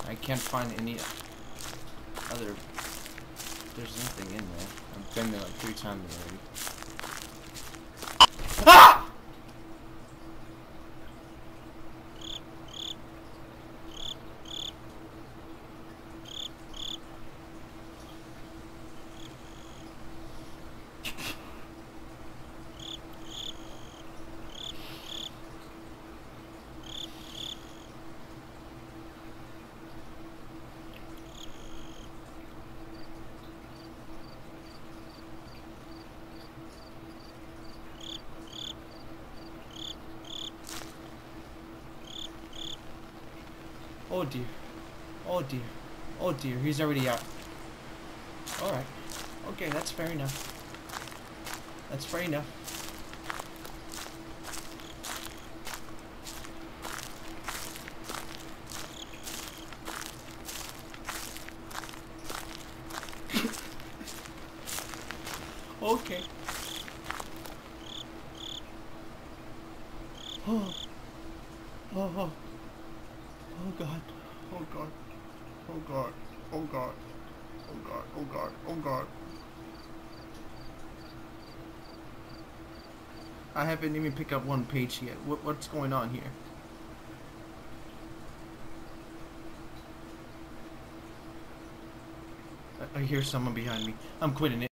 I can't find any other. There's nothing in there. I've been there like 3 times already. Ah! Oh dear. Oh dear. Oh dear, he's already out. Alright. Okay, that's fair enough. That's fair enough. Okay. Oh. Oh, oh. Oh god. Oh god. Oh god. Oh god. Oh god. Oh god. Oh god. I haven't even picked up one page yet. What's going on here? I hear someone behind me. I'm quitting it.